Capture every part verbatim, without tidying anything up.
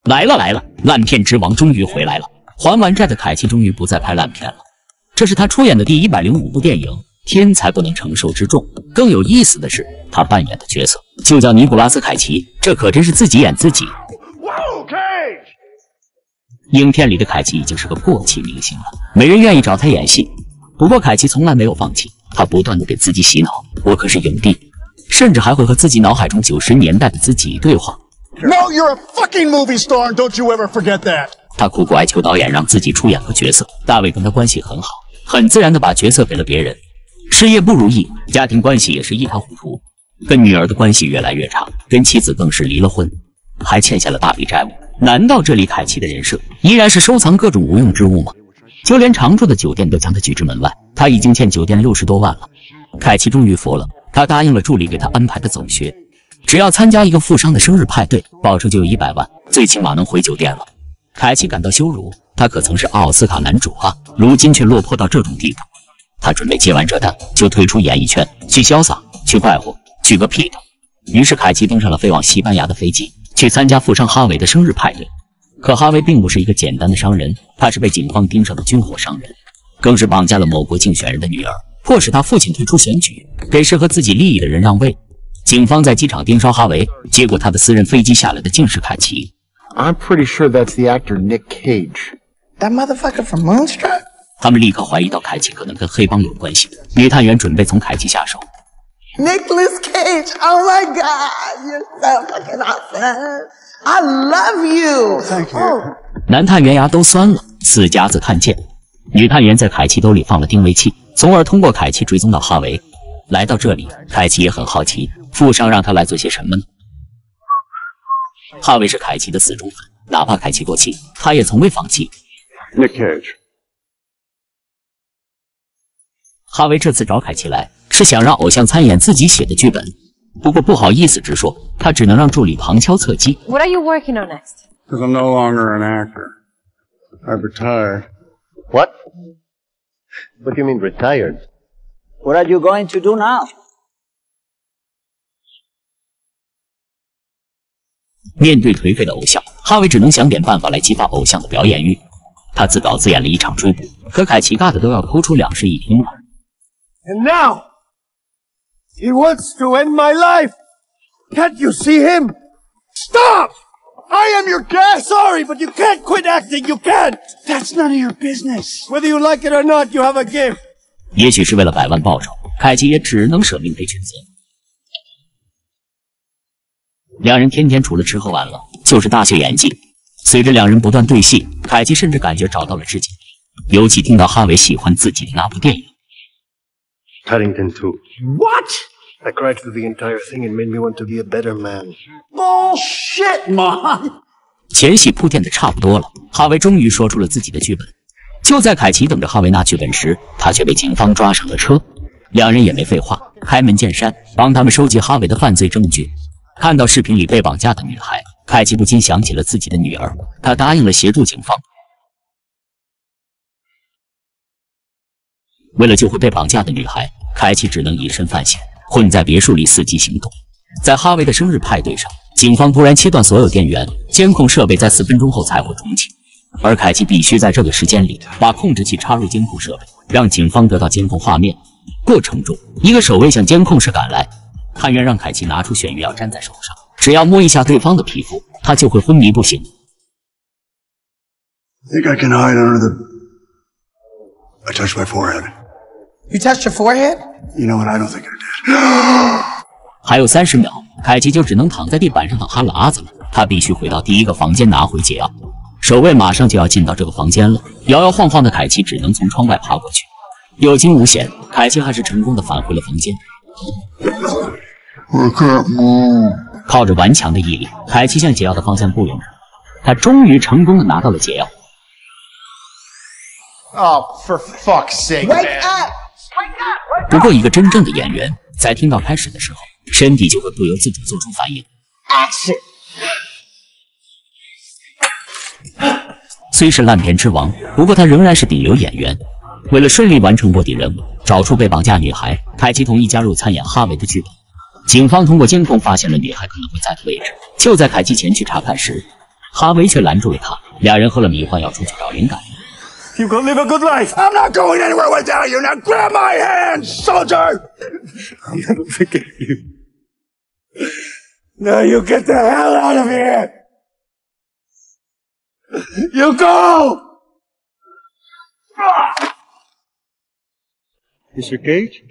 来了来了，烂片之王终于回来了！还完债的凯奇终于不再拍烂片了，这是他出演的第一百零五部电影，天才不能承受之重。更有意思的是，他扮演的角色就叫尼古拉斯·凯奇，这可真是自己演自己。影片里的凯奇已经是个过气明星了，没人愿意找他演戏。不过凯奇从来没有放弃，他不断的给自己洗脑，我可是影帝，甚至还会和自己脑海中九十年代的自己对话。 No, you're a fucking movie star, and don't you ever forget that. 他苦苦哀求导演让自己出演个角色，大卫跟他关系很好，很自然的把角色给了别人。事业不如意，家庭关系也是一塌糊涂，跟女儿的关系越来越差，跟妻子更是离了婚，还欠下了大笔债务。难道这里凯奇的人设依然是收藏各种无用之物吗？就连常住的酒店都将他拒之门外，他已经欠酒店六十多万了。凯奇终于服了，他答应了助理给他安排的总学，只要参加一个富商的生日派对，报酬就有一百万，最起码能回酒店了。凯奇感到羞辱，他可曾是奥斯卡男主啊，如今却落魄到这种地步。他准备接完这单就退出演艺圈，去潇洒，去快活，去个屁的！于是凯奇登上了飞往西班牙的飞机，去参加富商哈维的生日派对。可哈维并不是一个简单的商人，他是被警方盯上的军火商人，更是绑架了某国竞选人的女儿，迫使他父亲退出选举，给适合自己利益的人让位。警方在机场盯梢哈维，结果他的私人飞机下来的竟是凯奇。 I'm pretty sure that's the actor Nick Cage. That motherfucker from Moonstruck? 他们立刻怀疑到凯奇可能跟黑帮有关系，女探员准备从凯奇下手。 Nicolas Cage, oh my god, you're so fucking awesome. I love you. Thank you. Oh. 男探员牙都酸了，四家子看见。女探员在凯奇兜里放了定位器，从而通过凯奇追踪到哈维。来到这里，凯奇也很好奇，富商让他来做些什么呢？哈维是凯奇的死忠粉，哪怕凯奇过气，他也从未放弃。 Nick Cage. 哈维这次找凯奇来，是想让偶像参演自己写的剧本。不过不好意思直说，他只能让助理旁敲侧击。 What are you working on next? Because I'm no longer an actor. I've retired. What? What do you mean retired? What are you going to do now? 面对颓废的偶像，哈维只能想点办法来激发偶像的表演欲。他自导自演了一场追捕，可凯奇尬的都要抠出两室一厅了。 And now, he wants to end my life. Can't you see him? Stop! I am your guest. Sorry, but you can't quit acting. You can't. That's none of your business. Whether you like it or not, you have a gift. 也许是为了百万报酬，凯奇也只能舍命陪裙子。两人天天除了吃喝玩乐，就是大秀演技。随着两人不断对戏，凯奇甚至感觉找到了知己，尤其听到哈维喜欢自己的那部电影。 Paddington two. What? I cried through the entire thing and made me want to be a better man. Bullshit, Mom. 前戏铺垫的差不多了，哈维终于说出了自己的剧本。就在凯奇等着哈维拿剧本时，他却被警方抓上了车。两人也没废话，开门见山，帮他们收集哈维的犯罪证据。看到视频里被绑架的女孩，凯奇不禁想起了自己的女儿，他答应了协助警方。为了救回被绑架的女孩，凯奇只能以身犯险，混在别墅里伺机行动。在哈维的生日派对上，警方突然切断所有电源，监控设备在四分钟后才会重启，而凯奇必须在这个时间里把控制器插入监控设备，让警方得到监控画面。过程中，一个守卫向监控室赶来，探员让凯奇拿出眩晕药粘在手上，只要摸一下对方的皮肤，他就会昏迷不醒。 Think I can hide under the... I touched my forehead. You touched your forehead? You know what? I don't think I did. 还有三十秒，凯奇就只能躺在地板上打哈喇子了。他必须回到第一个房间拿回解药。守卫马上就要进到这个房间了，摇摇晃晃的凯奇只能从窗外爬过去。有惊无险，凯奇还是成功的返回了房间。靠着顽强的毅力，凯奇向解药的方向步涌着。他终于成功的拿到了解药。 Oh, for fuck's sake, Wake man. up! 不过，一个真正的演员在听到开始的时候，身体就会不由自主做出反应。 Action! 虽是烂片之王，不过他仍然是顶流演员。为了顺利完成卧底任务，找出被绑架女孩，凯奇同意加入参演哈维的剧本。警方通过监控发现了女孩可能会在的位置。就在凯奇前去查看时， 哈维却拦住了他。俩人喝了迷幻药出去找灵感。 You go live a good life. I'm not going anywhere without you. Now grab my hand, soldier. I'll never forget you. Now you get the hell out of here. You go. Mister Cage?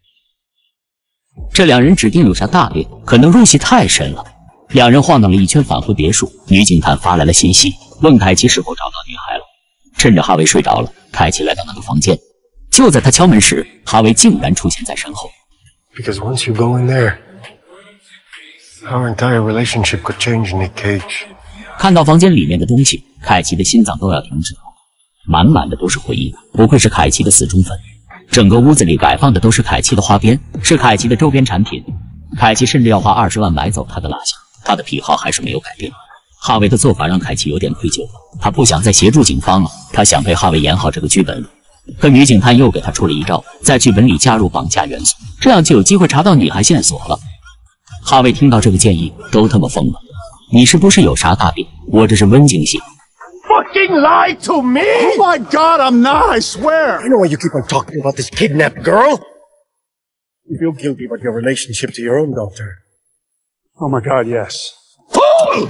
这两人指定有啥大略，可能入戏太深了。两人晃荡了一圈，返回别墅。女警探发来了信息，问凯奇是否找到女孩了。趁着哈维睡着了，凯奇来到那个房间。就在他敲门时，哈维竟然出现在身后。 Because once you go in there, our entire relationship could change, Nick Cage. 看到房间里面的东西，凯奇的心脏都要停止了。满满的都是回忆，不愧是凯奇的死忠粉。整个屋子里摆放的都是凯奇的花边，是凯奇的周边产品。凯奇甚至要花二十万买走他的蜡像，他的癖好还是没有改变。哈维的做法让凯奇有点愧疚了，他不想再协助警方了，他想陪哈维演好这个剧本。可女警探又给他出了一招，在剧本里加入绑架元素，这样就有机会查到女孩线索了。哈维听到这个建议，都他妈疯了！你是不是有啥大病？我这是温情戏。 Fucking lie to me! Oh my God, I'm not! I swear. I know why you keep on talking about this kidnapped girl. You feel guilty about your relationship to your own daughter. Oh my God, yes. Fool!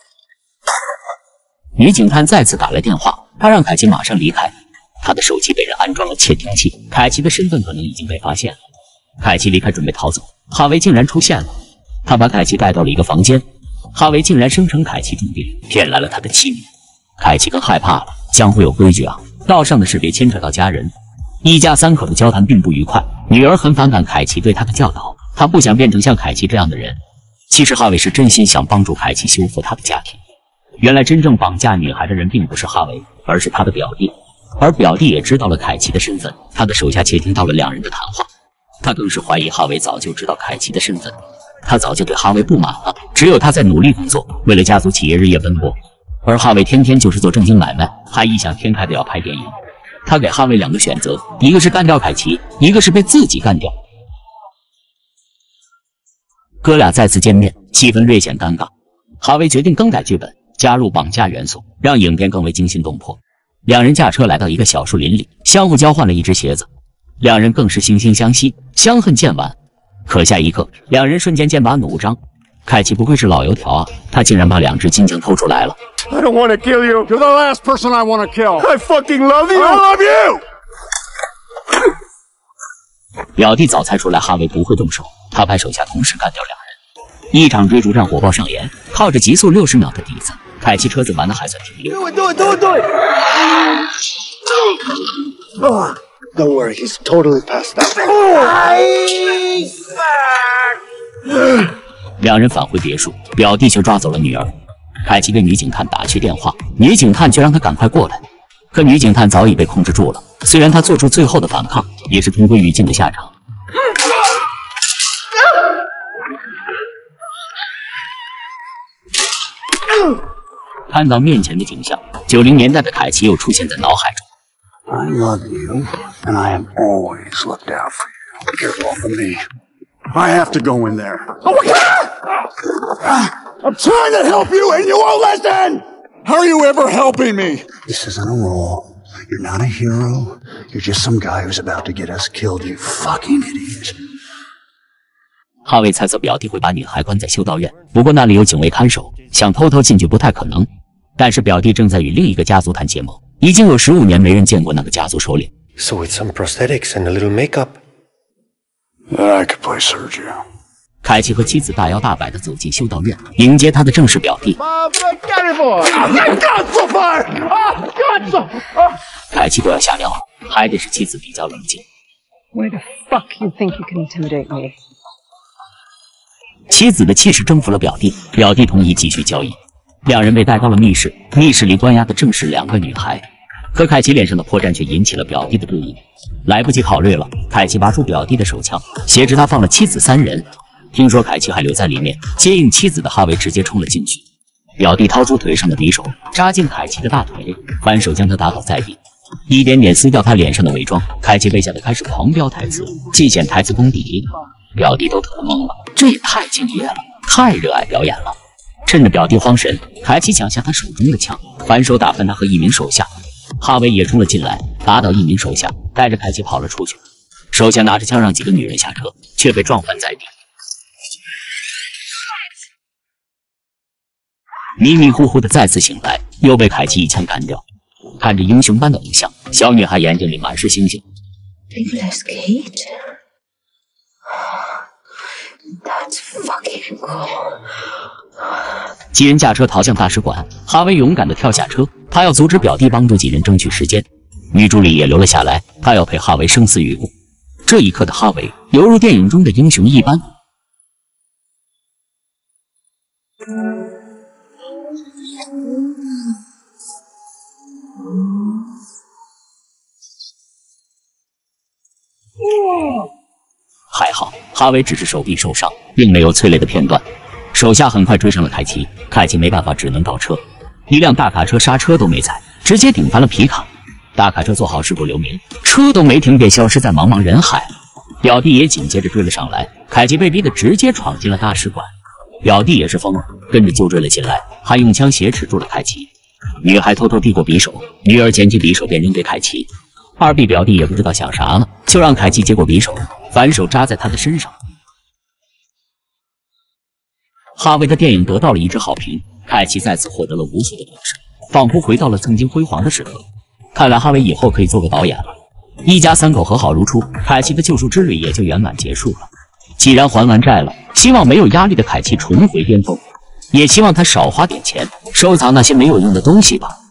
女警探再次打来电话，她让凯奇马上离开。他的手机被人安装了窃听器，凯奇的身份可能已经被发现了。凯奇离开准备逃走，哈维竟然出现了。他把凯奇带到了一个房间，哈维竟然声称凯奇中病，骗来了他的妻女。凯奇更害怕了，江湖有规矩啊，道上的事别牵扯到家人。一家三口的交谈并不愉快，女儿很反感凯奇对她的教导，她不想变成像凯奇这样的人。其实哈维是真心想帮助凯奇修复他的家庭。原来真正绑架女孩的人并不是哈维，而是他的表弟。而表弟也知道了凯奇的身份，他的手下窃听到了两人的谈话。他更是怀疑哈维早就知道凯奇的身份，他早就对哈维不满了。只有他在努力工作，为了家族企业日夜奔波，而哈维天天就是做正经买卖，还异想天开的要拍电影。他给哈维两个选择，一个是干掉凯奇，一个是被自己干掉。哥俩再次见面，气氛略显尴尬。哈维决定更改剧本，加入绑架元素，让影片更为惊心动魄。两人驾车来到一个小树林里，相互交换了一只鞋子，两人更是惺惺相惜，相恨渐晚。可下一刻，两人瞬间剑拔弩张。凯奇不愧是老油条啊，他竟然把两只金枪偷出来了。 I don't want to kill you. You're the last person I want to kill. I fucking love you. I love you. 表弟早猜出来哈维不会动手，他派手下同时干掉两人。一场追逐战火爆上演，靠着极速六十秒的底子，凯奇车子玩的还算挺溜。 Do it, do it, do it, do it. Oh, don't worry, he's totally passed out. 两人返回别墅，表弟却抓走了女儿。凯奇给女警探打去电话，女警探却让他赶快过来。可女警探早已被控制住了，虽然他做出最后的反抗，也是同归于尽的下场。看到面前的景象，九零年代的凯奇又出现在脑海中。 I love you, and I have always looked out for you. Get off of me. I have to go in there. Oh my God! I'm trying to help you and you won't listen! How are you ever helping me? This isn't a role. You're not a hero. You're just some guy who's about to get us killed, you fucking idiot. 哈维猜测表弟会把女孩关在修道院，不过那里有警卫看守，想偷偷进去不太可能。但是表弟正在与另一个家族谈结盟，已经有十五年没人见过那个家族首领。 So with some prosthetics and a little makeup, I could play Sergio. 凯奇和妻子大摇大摆地走进修道院，迎接他的正是表弟。凯奇都要吓尿了，还得是妻子比较冷静。 Why the fuck you think you can intimidate me? 妻子的气势征服了表弟，表弟同意继续交易。两人被带到了密室，密室里关押的正是两个女孩。可凯奇脸上的破绽却引起了表弟的注意。来不及考虑了，凯奇拔出表弟的手枪，挟持他放了妻子三人。听说凯奇还留在里面，接应妻子的哈维直接冲了进去。表弟掏出腿上的匕首，扎进凯奇的大腿，反手将他打倒在地，一点点撕掉他脸上的伪装。凯奇被吓得开始狂飙台词，尽显台词功底。表弟都特懵了，这也太敬业了，太热爱表演了。 趁着表弟慌神，凯奇抢下他手中的枪，反手打翻他和一名手下。哈维也冲了进来，打倒一名手下，带着凯奇跑了出去。手下拿着枪让几个女人下车，却被撞翻在地。迷迷糊糊的再次醒来，又被凯奇一枪干掉。看着英雄般的偶像，小女孩眼睛里满是星星。 Nicolas Cage? That's fucking cool. 几人驾车逃向大使馆，哈维勇敢地跳下车，他要阻止表弟帮助几人争取时间。女助理也留了下来，她要陪哈维生死与共。这一刻的哈维犹如电影中的英雄一般。还好，哈维只是手臂受伤，并没有催泪的片段。手下很快追上了凯奇，凯奇没办法，只能倒车。一辆大卡车刹车都没踩，直接顶翻了皮卡。大卡车做好事故留名，车都没停便消失在茫茫人海。表弟也紧接着追了上来，凯奇被逼得直接闯进了大使馆。表弟也是疯了，跟着就追了进来，还用枪挟持住了凯奇。女孩偷偷递过匕首，女儿捡起匕首便扔给凯奇。二弟表弟也不知道想啥了，就让凯奇接过匕首，反手扎在他的身上。哈维的电影得到了一致好评，凯奇再次获得了无数的掌声，仿佛回到了曾经辉煌的时刻。看来哈维以后可以做个导演了。一家三口和好如初，凯奇的救赎之旅也就圆满结束了。既然还完债了，希望没有压力的凯奇重回巅峰，也希望他少花点钱，收藏那些没有用的东西吧。